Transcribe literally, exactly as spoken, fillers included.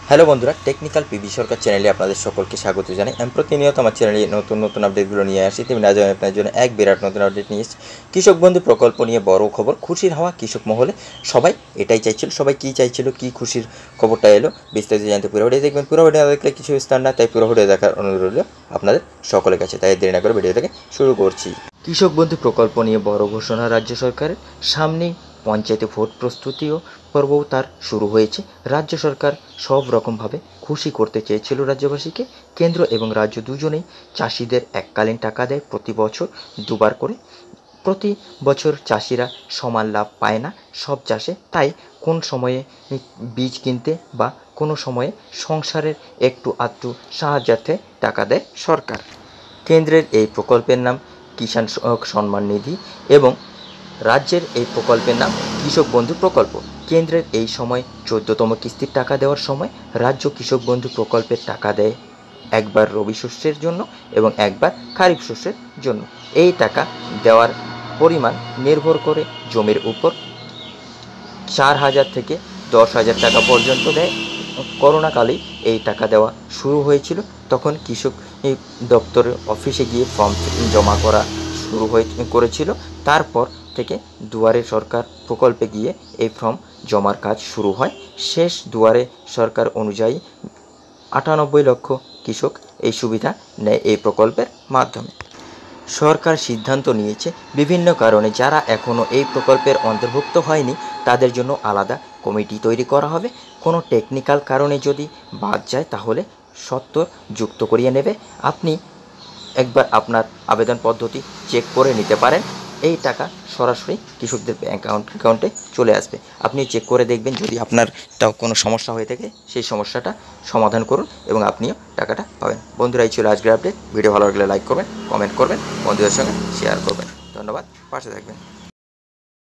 Hello বন্ধুরা, technical PB সরকার চ্যানেলে আপনাদের সকলকে স্বাগত জানাই। আমি প্রতিনিয়ত আমার চ্যানেলে নতুন নতুন আপডেটগুলো নিয়ে আসি। তেমনি আজ আমি আপনার জন্য এক বিরাট নতুন আপডেট নিয়ে এসেছি। কৃষক বন্ধু প্রকল্প নিয়ে বড় খবর, খুশির হাওয়া কৃষক মহলে। সবাই এটাই চাইছিল, সবাই কী চাইছিল, কী খুশির খবরটা এলো, বিস্তারিত জানতে পুরো ভিডিও দেখবেন। পুরো ভিডিও না দেখলে কিছু স্থান না, তাই পুরো ভিডিও দেখার অনুরোধ রইল আপনাদের সকলের কাছে। তাই দেরি না করে ভিডিও থেকে শুরু করছি। কৃষক বন্ধু প্রকল্প নিয়ে বড় ঘোষণা রাজ্য সরকারের। সামনেই পঞ্চায়েতে ভোট প্রস্তুতিও পর্বও তার শুরু হয়েছে। রাজ্য সরকার সব রকমভাবে খুশি করতে চেয়েছিল রাজ্যবাসীকে। কেন্দ্র এবং রাজ্য দুজনেই চাষিদের এককালীন টাকা দেয় প্রতি বছর দুবার করে। প্রতি বছর চাষিরা সমান লাভ পায় না সব চাষে, তাই কোন সময়ে বীজ কিনতে বা কোনো সময়ে সংসারের একটু আধটু সাহায্যার্থে টাকা দেয় সরকার। কেন্দ্রের এই প্রকল্পের নাম কিষাণ সম্মান নিধি এবং রাজ্যের এই প্রকল্পের নাম কৃষক বন্ধু প্রকল্প। কেন্দ্রের এই সময় চোদ্দতম কিস্তির টাকা দেওয়ার সময় রাজ্য কৃষক বন্ধু প্রকল্পের টাকা দেয় একবার রবি শস্যের জন্য এবং একবার খারিফ শস্যের জন্য। এই টাকা দেওয়ার পরিমাণ নির্ভর করে জমির উপর। চার হাজার থেকে দশ হাজার টাকা পর্যন্ত দেয়। করোনাকালেই এই টাকা দেওয়া শুরু হয়েছিল, তখন কৃষক দপ্তরের অফিসে গিয়ে ফর্ম জমা করা শুরু হয়ে করেছিল। তারপর থেকে দুয়ারে সরকার প্রকল্পে গিয়ে এই ফর্ম জমার কাজ শুরু হয়। শেষ দুয়ারে সরকার অনুযায়ী আটানব্বই লক্ষ কৃষক এই সুবিধা নেয় এই প্রকল্পের মাধ্যমে। সরকার সিদ্ধান্ত নিয়েছে বিভিন্ন কারণে যারা এখনও এই প্রকল্পের অন্তর্ভুক্ত হয়নি তাদের জন্য আলাদা কমিটি তৈরি করা হবে। কোনো টেকনিক্যাল কারণে যদি বাদ যায় তাহলে সত্ত্বর যুক্ত করিয়ে নেবে। আপনি একবার আপনার আবেদন পদ্ধতি চেক করে নিতে পারেন। এই টাকা সরাসরি কৃষকদের ব্যাঙ্ক অ্যাকাউন্ট অ্যাকাউন্টে চলে আসবে। আপনি চেক করে দেখবেন, যদি আপনার তাও কোনো সমস্যা হয়ে থাকে সেই সমস্যাটা সমাধান করুন এবং আপনিও টাকাটা পাবেন। বন্ধুরা, এই ছিল আজকের আপডেট। ভিডিও ভালো লাগলে লাইক করবেন, কমেন্ট করবেন, বন্ধুদের সঙ্গে শেয়ার করবেন। ধন্যবাদ, পাশে থাকবেন।